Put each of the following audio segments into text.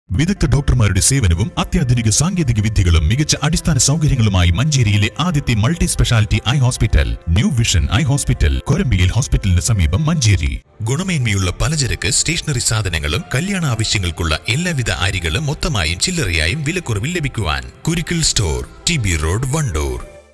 വിദഗ്ധ ഡോക്ടർമാരുടെ സേവനവും അത്യാധുനിക സാങ്കേതിക വിദ്യകളും മികച്ച അടിസ്ഥാന സൗകര്യങ്ങളുമായി മഞ്ചേരിയിലെ ആദ്യത്തെ multi speciality eye hospital new vision eye hospital കൊരമ്പിയിൽ ഹോസ്പിറ്റലിന് സമീപം മഞ്ചേരി. ഗുണമേന്മയുള്ള പലചരക്ക് സ്റ്റേഷനറി സാധനങ്ങളും കല്യാണ ആവശ്യങ്ങൾക്കുള്ള എല്ലാവിധ അരികളും മൊത്തമായും ചില്ലറയായും വിലക്കുറവിൽ ലഭിക്കുവാൻ Kurikkal store, TB road, Wandoor.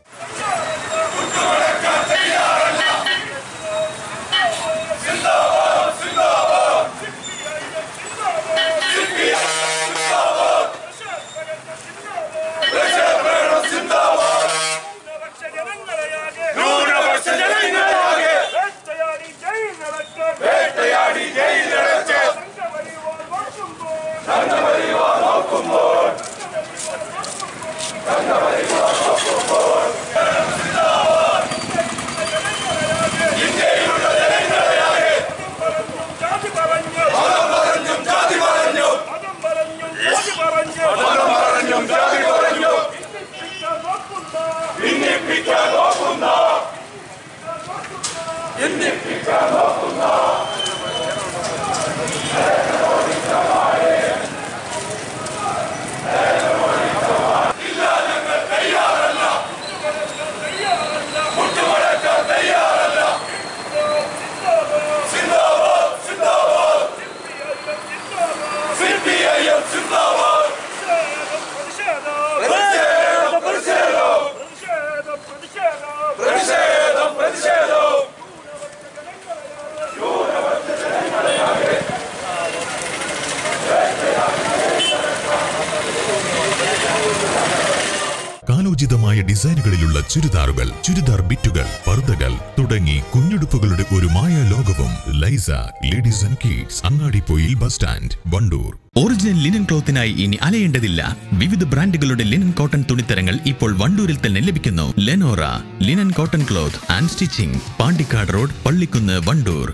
കാലോചിതമായ ഡിസൈനുകളിലുള്ള ചുരിദാറുകൾ, ചുരിദാർ ബിറ്റുകൾ, പർദ്ദകൾ തുടങ്ങി കുഞ്ഞുടുപ്പുകളുടെ ഒരു മായ ലോകവും. ലൈസ ലേഡീസ് ആൻഡ് കിഡ്സ്, അങ്ങാടിപ്പൊയിൽ bus stand, Wandoor. Original linen ക്ലോത്തിനായി ഇനി അലയേണ്ടതില്ല. വിവിധ ബ്രാൻഡുകളുടെ ലിനൻ കോട്ടൺ തുണിത്തരങ്ങൾ ഇപ്പോൾ വണ്ടൂരിൽ തന്നെ ലഭിക്കുന്നു. Lenora linen cotton cloth and stitching, Pandikkad road, Pallikkunnu, Wandoor.